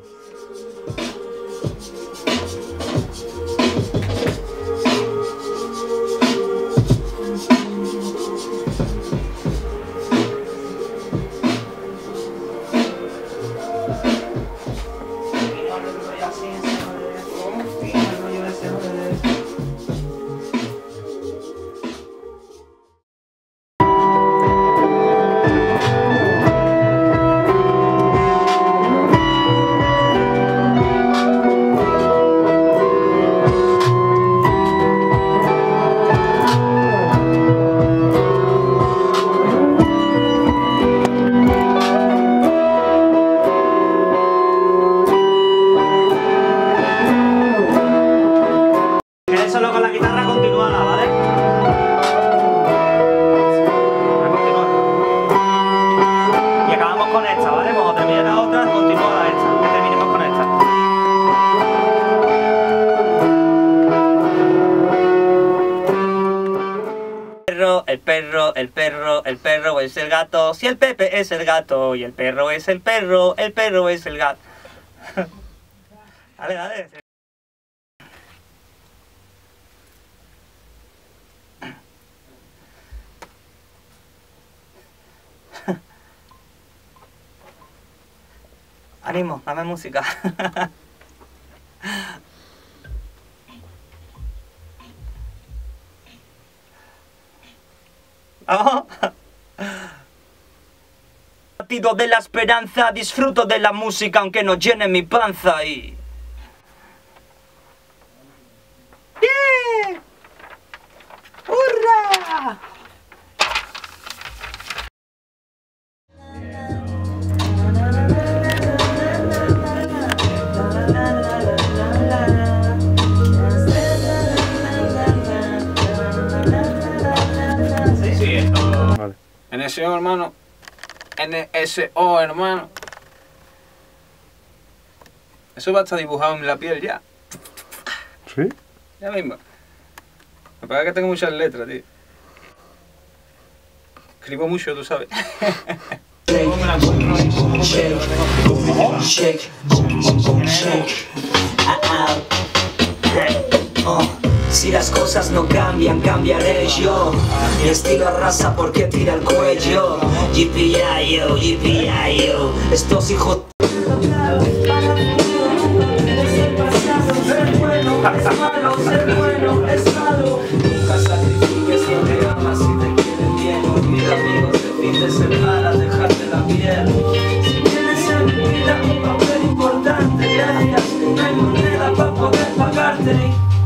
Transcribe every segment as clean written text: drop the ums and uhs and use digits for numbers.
Solo con la guitarra continuada, ¿vale? Y acabamos con esta, ¿vale? Cuando termine la otra, continúa esta. Que terminemos con esta. El perro, el perro, el perro es el gato. Si el Pepe es el gato y el perro es el perro es el gato. Dale, dale. Ánimo, dame música. ¡Vamos! Partido de la esperanza, disfruto de la música aunque no llene mi panza y... ¡Yeah! ¡Hurra! NSO, hermano. NSO, hermano. Eso va a estar dibujado en la piel ya. ¿Sí? Ya mismo. Me parece que tengo muchas letras, tío. Escribo mucho, tú sabes. Si las cosas no cambian, cambiaré yo. Mi estilo arrasa porque tira el cuello. Yippee-yi-yo, yippee-yi-yo. Estos hijos... Ser bueno es malo. Nunca sacrifiques si te amas, si te quieren bien. Olvida amigos de fin de semana, dejarte la piel. Si tienes en mi vida un papel importante, gracias. No hay moneda para poder pagarte.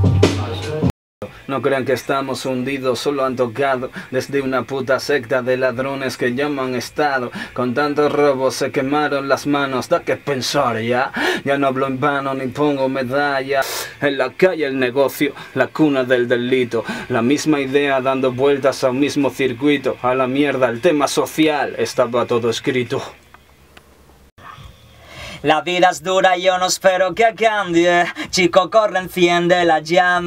No crean que estamos hundidos, solo han tocado desde una puta secta de ladrones que llaman Estado. Con tantos robos se quemaron las manos, da que pensar ya. Ya no hablo en vano ni pongo medalla. En la calle el negocio, la cuna del delito. La misma idea dando vueltas a un mismo circuito. A la mierda el tema social, estaba todo escrito. La vida es dura y yo no espero que cambie. Chico, corre, enciende la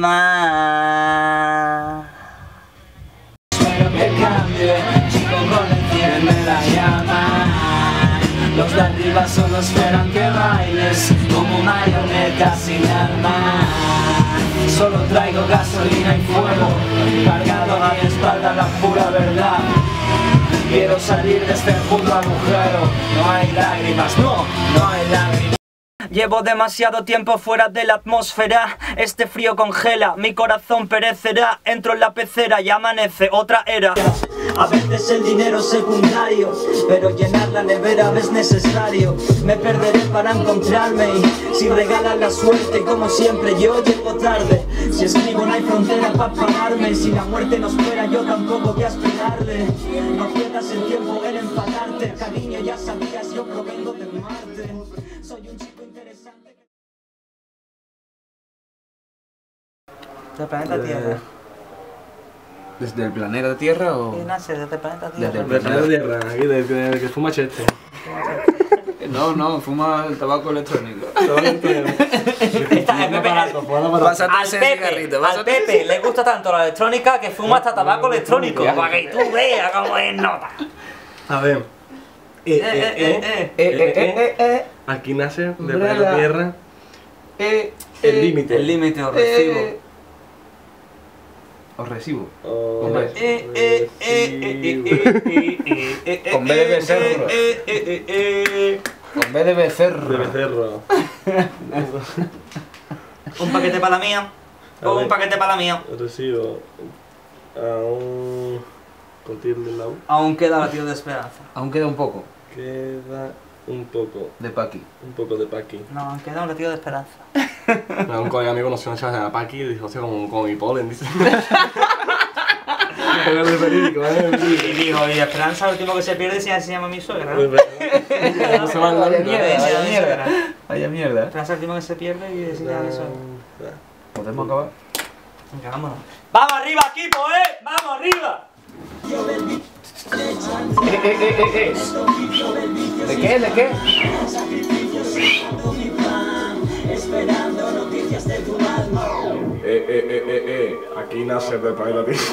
llama. Espero que cambie. Chico, corre, enciende la llama. Los de arriba solo esperan que bailes como marionetas sin alma. Solo traigo gasolina y fuego, cargado a mi espalda la pura verdad. Quiero salir de este puto agujero. No hay lágrimas, no hay lágrimas. Llevo demasiado tiempo fuera de la atmósfera. Este frío congela, mi corazón perecerá. Entro en la pecera y amanece otra era. A veces el dinero es secundario, pero llenar la nevera es necesario. Me perderé para encontrarme y si regalan la suerte, como siempre yo llego tarde. Si escribo no hay frontera para pararme. Si la muerte nos espera yo tampoco voy a esperarle. No pierdas el tiempo en enfadarte. Cariño, ya sabías, yo provengo de Marte. Soy un chico interesante. Del planeta Tierra. ¿Desde el planeta Tierra o...? ¿Qué nace desde el planeta Tierra? Desde el Del planeta Tierra, aquí, del que fuma cheste. No, fuma el tabaco electrónico. Al Pepe le gusta tanto la electrónica que fuma hasta tabaco electrónico. Para que tú veas cómo es nota. A ver, Aquí nace de Umbrella. la tierra el límite. El límite o recibo. Os recibo. Hombre. Con B de becerro. Con B de becerro. De becerro. Un paquete para la mía. A O un ver. paquete para la mía. Recibo a un... con tilde en la U. Aún queda latido de esperanza. Aún queda un poco Queda un poco de Paqui. de Paqui. No, aún queda un latido de esperanza. Un colega mío conoció a una chavala llamada Paqui y dijo, hostia, como mi polen, dice. Es de verídico, Y digo, y esperanza, el último que se pierde se llama mi suegra, ¿no? No se van Vaya dando. mierda, Sí, vaya sí, mierda. sí. Vaya mierda. Esperanza, el último que se pierde y se llama mi suegra. ¿Podemos acabar? Venga, vámonos. ¡Vamos arriba, equipo, ¡Vamos arriba! ¿De qué? ¿De qué? Aquí nace de Paila, tío.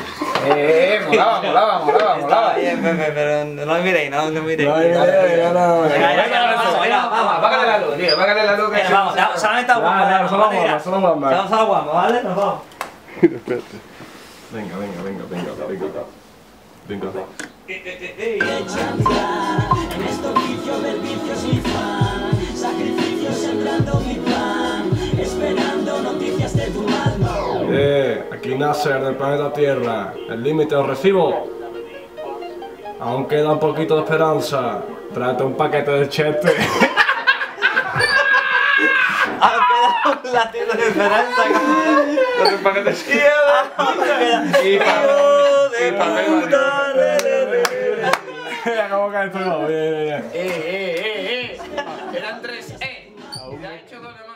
Molaba. Pero no lo miréis, no lo miréis. No. Vamos, Apágale la luz, tío, apágale la luz. Venga, vamos, solamente a guapo, solo vamos. Vamos a guapo, ¿vale? Nos vamos. Venga. Aquí nace del planeta Tierra. El límite lo recibo. Aún queda un poquito de esperanza. Tráete un paquete de chete. Aún queda un latido de esperanza. Con un paquete de Y papel puta, ¿Cómo cae todo? Bien. Eran 3 Y ha hecho doble